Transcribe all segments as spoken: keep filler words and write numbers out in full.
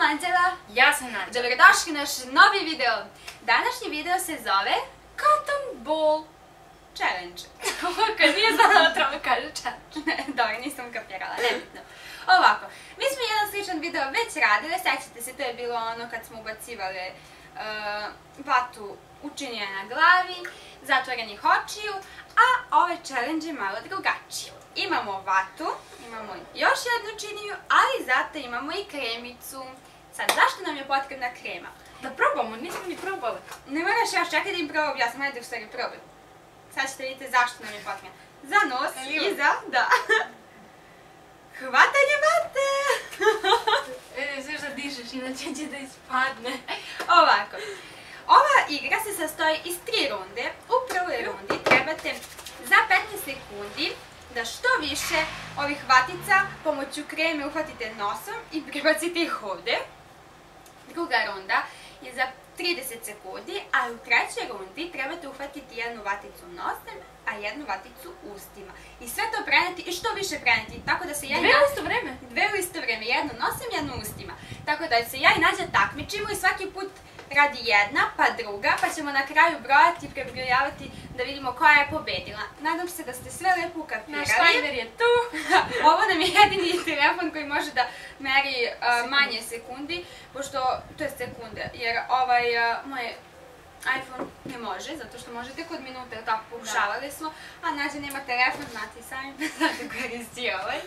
Anđela. Ja sam Anđela. Dobrodošli na naš novi video. Današnji video se zove Cotton Ball Challenge. Kad nije znala da treba kaže challenge. Dobro, nisam kapirala, nebitno. Ovako, mi smo jedan sličan video već radili, sećate se, to je bilo ono kad smo ubacivali vatu učinjene na glavi, zatvorenih očiju, a ovaj challenge je malo drugačiji. Imamo vatu, imamo još jednu činiju, ali zato imamo i kremicu. Sad, zašto nam je potrebna krema? Da probamo, nismo ni probali. Ne moraš još, čekaj da im probam, ja sam ajde u stvari probam. Sad ćete vidjeti zašto nam je potrebna. Za nos i za, da. Hvatanje vate! E, sve što dišeš, inače će da ispadne. Ovako, ova igra se sastoji iz tri runde. U prvoj rundi trebate za petnaest sekundi da što više ovih vatica pomoću kreme uhvatite nosom i prebacite ih ovde. Druga runda je za trideset sekundi, a u trećoj rundi trebate uhvatiti jednu vaticu nosem, a jednu vaticu ustima. I sve to preneti i što više preneti, tako da se ja i Dve u isto vreme? Dve u isto vreme, jednu nosem, jednu ustima. Tako da se ja i Nađa takmičimo i svaki put radi jedna, pa druga, pa ćemo na kraju brojati i prebrojavati da vidimo koja je pobedila. Nadam se da ste sve lepo ukapirali. Naš timer je tu. Ovo nam je jedini telefon koji može da meri manje sekundi, pošto, to je sekunde, jer ovaj moj iPhone ne može, zato što može tek od minuta, tako pokušavali smo, a Nađa nema telefon, znate i sami, zato koristi ovaj.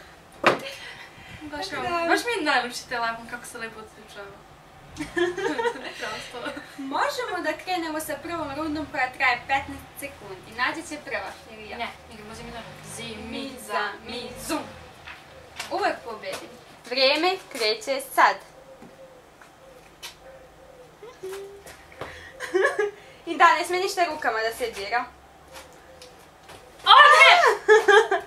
Baš mi je najljepši telefon, kako se lepo odslučava. Možemo da krenemo sa prvom rundom koja traje petnaest sekundi. Nađa će prva, ili ja? Ne, idemo zimi na zimi za mi zum. Uvek pobedim. Vreme kreće sad. I da, ne sme ništa rukama da se dira. O ne!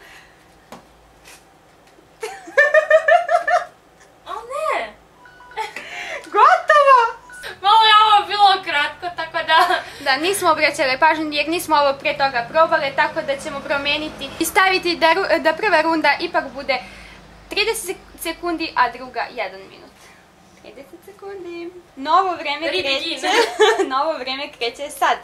O ne! Gotovo! Malo je ovo bilo kratko, tako da... Da, nismo obraćali pažnju jer nismo ovo pre toga probali, tako da ćemo promeniti i staviti da prva runda ipak bude trideset sekundi, a druga jedan minut. trideset sekundi. Novo vreme kreće. Novo vreme kreće sad.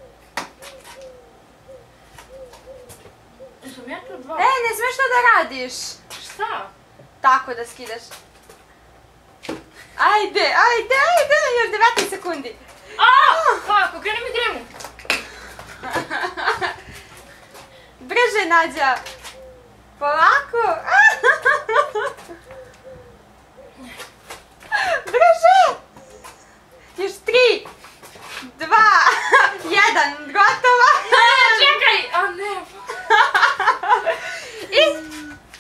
Sam ja tu dva? E, ne smeš to da radiš. Šta? Tako da skidaš. Ajde, ajde, ajde, još devetnaest sekundi. Aaaa, kako, kreni mi kremu. Brže, Nađa. Polako. Brže. Još tri, dva, jedan, gotovo. Čekaj, a ne. I...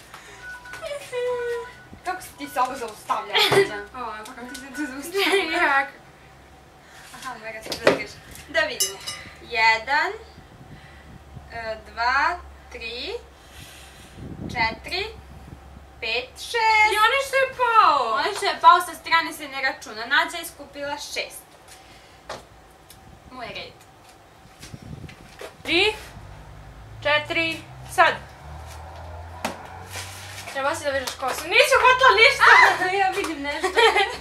Kako si ti se ovo zaustavljala? Ovako, kako si se tu zaustavljala? Jak? Aha, mega se držiš. Da vidimo. Jedan, dva, tri, četiri, pet, šest. I onaj što je pao. Onaj što je pao sa strane se ne računa. Nađa je skupila šest. Moj red. Tri, četiri, sad. Treba si da vidiš kosu. Nisi uhvatila ništa! Ja vidim nešto.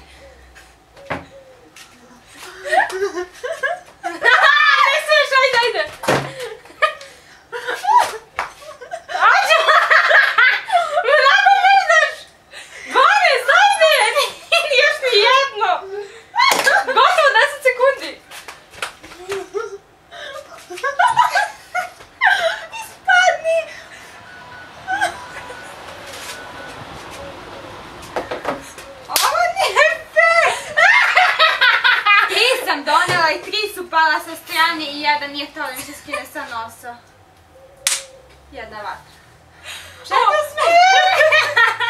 Ne smiješ, ajde, ajde! Ajde! Vrata vidiš! dvanaest, ajde! Nije još ni jedno! Gotovo, deset sekundi! Ispadni! Ovo nije fair! Tri sam donela i tri su pala sa strane i jedan nije htjela da mi se skine sa nosa. Jedna vatra. Šta je to smiješno?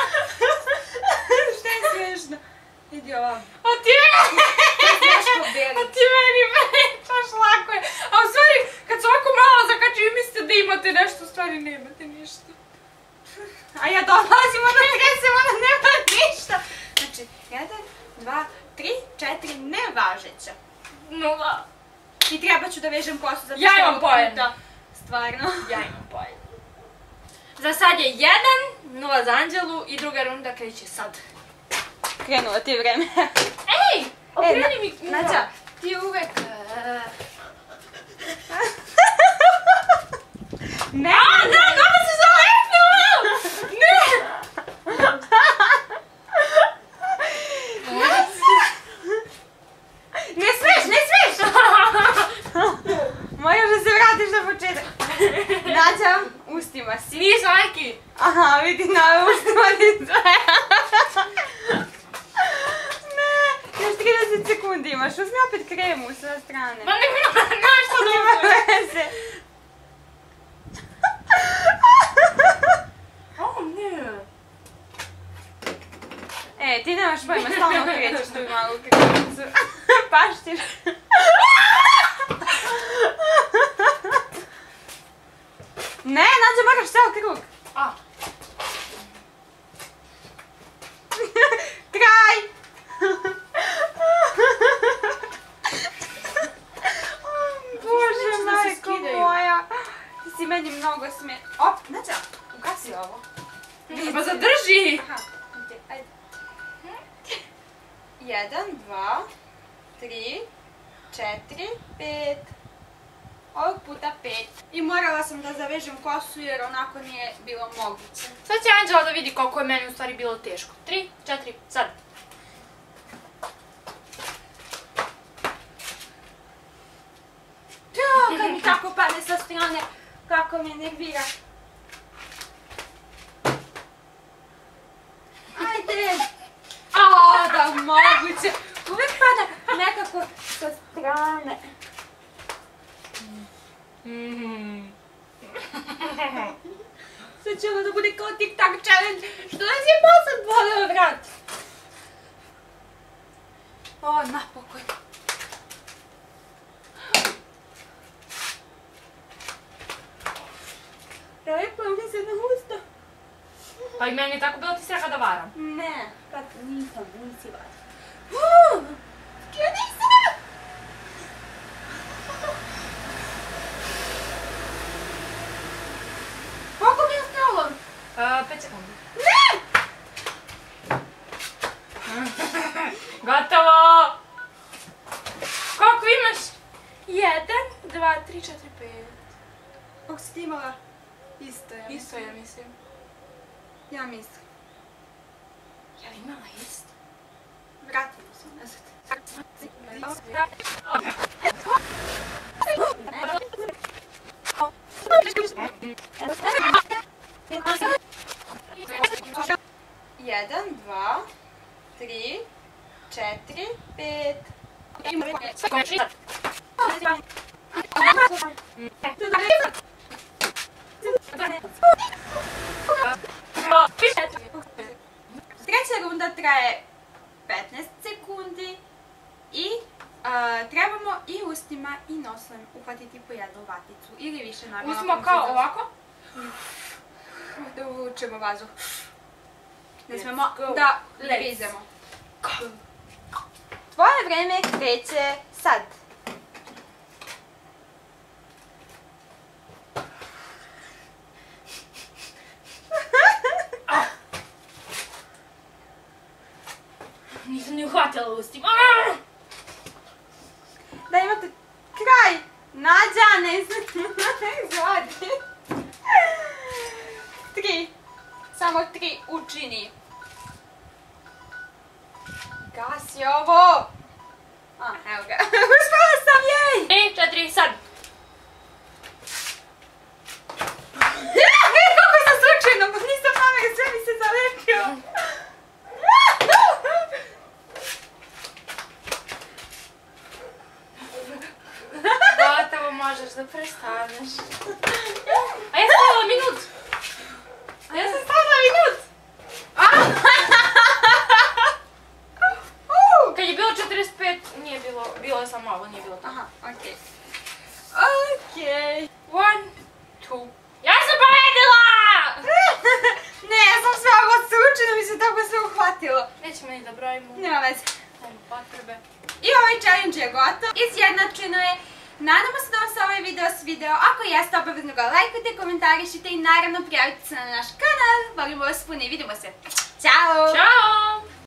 Šta je smiješno? Idi ovam. A ti meni... A ti meni pričaš, lako je. A u stvari, kad se ovako malo zakači i mislite da imate nešto, u stvari nemate ništa. A ja dolazim, onda tresem, onda nema ništa. Znači, jedan, dva, tri, četiri, nevažeća. Nula. I treba ću da vežem kosu zato Ja što imam ovog poen. puta stvarno. Ja imam poen. Za sad je jedan, nula za Anđelu i druga runda kreće sad. okrenula ti vreme. Ej, okreni mi knjiga. Nađa, ti uvek... Ne! A, ne, kako se zalepnula! Ne! Ne smeš, ne smeš! Moraš da se vratiš na početak. Nađa, ustima si. Nisam, Ajki. Aha, vidi na ustima ti sve. Ne, još trideset sekundi imaš. Uzmi opet kremu sa strane. Ma ne mi nešto Nema dobro. veze. O, ne. E, ti nemaš pojma, stalno krećeš tu malu kremicu. Paštiš. Ne, Nađa, moraš ceo krug. A. Kraj! Bože, majko moja. Ti si meni mnogo smije... Op, Nađa, ugasi ovo. Pa zadrži. Aha, ajde. Jedan, dva, tri, četiri, pet. Ovog puta pet. I morala sam da zavežem kosu jer onako nije bilo moguće. Sad će Anđela da vidi koliko je meni u stvari bilo teško. Tri, četiri, sad. Jo, kad mi tako padne sa strane, kako me nervira. Ajde! A, da moguće! Uvijek pada nekako sa strane. Sad će ovo da bude kao tik-tak challenge, što nas je posad boleo vrat. O, napokon. Rekla mi se na usta. Pa i meni je tako bilo, ti si rekla da varam. Ne, kad nisam, nisi varam. Ja nisam! Koliko mi je ostalo? Pet sekundi. Ne! Gotovo! Koliko imaš? Jedan, dva, tri, četiri, pet. Koliko si ti imala? Isto je. Isto ja mislim. Ja mislim. Ja li imala isto? Vratimo se nazad. Jedan, dva, tri, četiri, pet. Treća runda traje petnaest sekundi i trebamo i ustima i nosom uhvatiti po jednu vaticu ili više naravno. Uzmemo kao ovako? Da uvučemo vazduh. Ne smemo da grizemo. Tvoje vreme kreće sad. Nisam ni uhvatila ustima. Da imate kraj. Nađa, ne znam. Zvadi. Tri. Samo tri učini. Gasi ovo. A, evo ga. Uspela sam, jej! Tri, četiri, sad. Kako sam slučajno, pa nisam namere, sve mi se zalepio. Gotovo, možeš da prestaneš. A ja sam stavila minut. A ja sam stavila minut. Kad je bilo četrdeset pet, nije bilo, bilo je samo ovo, nije bilo tako. Aha, okej. Okej. One, two. Ja sam pobedila! Ne, ja sam sve ovo slučajno, mi se tako sve uhvatilo. Nećemo ni da brojimo. Nema veze. Nema potrebe. I ovaj challenge je gotov. Izjednačeno je. Nadamo se da vam se ovaj video svideo. Ako jeste, obavezno ga lajkujte, komentarišite i naravno prijavite se na naš kanal. Volimo vas puno i vidimo se. Ćao! Ćao!